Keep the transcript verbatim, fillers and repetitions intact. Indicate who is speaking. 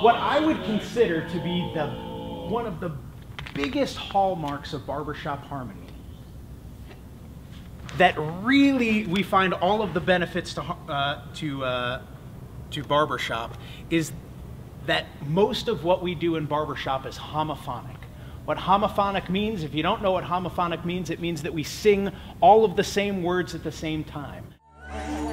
Speaker 1: what I would consider to be the one of the biggest hallmarks of barbershop harmony, that really we find all of the benefits to uh, to uh, to barbershop, is that most of what we do in barbershop is homophonic. What homophonic means, if you don't know what homophonic means, it means that we sing all of the same words at the same time.